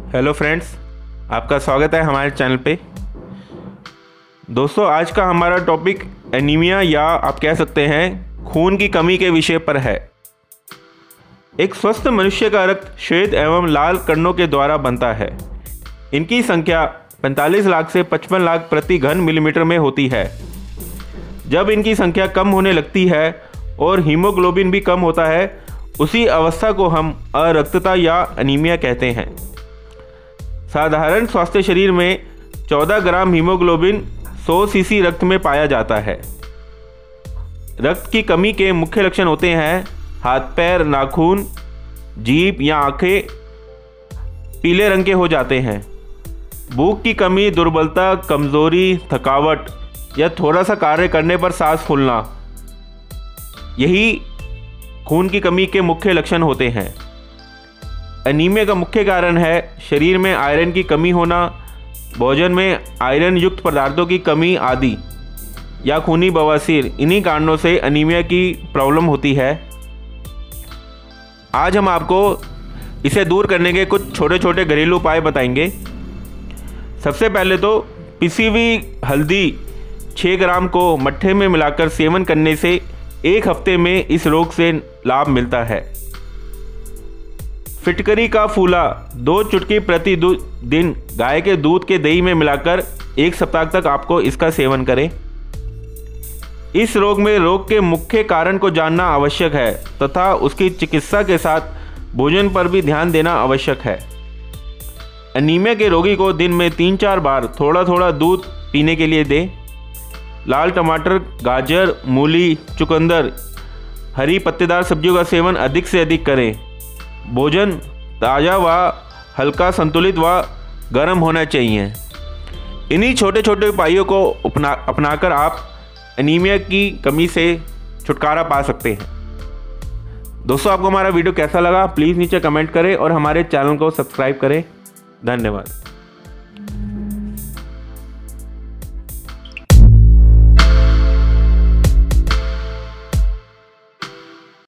Hello friends, आपका स्वागत है हमारे चैनल पे। दोस्तों, आज का हमारा टॉपिक एनीमिया या आप कह सकते हैं खून की कमी के विषय पर है। एक स्वस्थ मनुष्य का रक्त श्वेत एवं लाल कणों के द्वारा बनता है। इनकी संख्या 45 लाख से 55 लाख प्रति घन मिलीमीटर में होती है। जब इनकी संख्या कम होने लगती है और हीमोग्लोबिन भी कम होता है, उसी अवस्था को हम अरक्तता या एनीमिया कहते हैं। साधारण स्वास्थ्य शरीर में 14 ग्राम हीमोग्लोबिन 100 सीसी रक्त में पाया जाता है। रक्त की कमी के मुख्य लक्षण होते हैं हाथ पैर, नाखून, जीभ या आंखें पीले रंग के हो जाते हैं। भूख की कमी, दुर्बलता, कमजोरी, थकावट या थोड़ा सा कार्य करने पर सांस फूलना, यही खून की कमी के मुख्य लक्षण होते हैं। एनीमिया का मुख्य कारण है शरीर में आयरन की कमी होना, भोजन में आयरन युक्त पदार्थों की कमी आदि, या खूनी बवासीर। इन्हीं कारणों से एनीमिया की प्रॉब्लम होती है। आज हम आपको इसे दूर करने के कुछ छोटे छोटे घरेलू उपाय बताएंगे। सबसे पहले तो पिसी हुई हल्दी 6 ग्राम को मट्ठे में मिलाकर सेवन करने से 1 हफ्ते में इस रोग से लाभ मिलता है। फिटकरी का फूला 2 चुटकी प्रति दिन गाय के दूध के दही में मिलाकर 1 सप्ताह तक आपको इसका सेवन करें। इस रोग में रोग के मुख्य कारण को जानना आवश्यक है तथा उसकी चिकित्सा के साथ भोजन पर भी ध्यान देना आवश्यक है। एनीमिया के रोगी को दिन में 3-4 बार थोड़ा थोड़ा दूध पीने के लिए दें। लाल टमाटर, गाजर, मूली, चुकंदर, हरी पत्तेदार सब्जियों का सेवन अधिक से अधिक करें। भोजन ताज़ा व हल्का, संतुलित व गर्म होना चाहिए। इन्हीं छोटे छोटे उपायों को अपनाकर आप एनीमिया की कमी से छुटकारा पा सकते हैं। दोस्तों, आपको हमारा वीडियो कैसा लगा प्लीज़ नीचे कमेंट करें और हमारे चैनल को सब्सक्राइब करें। धन्यवाद।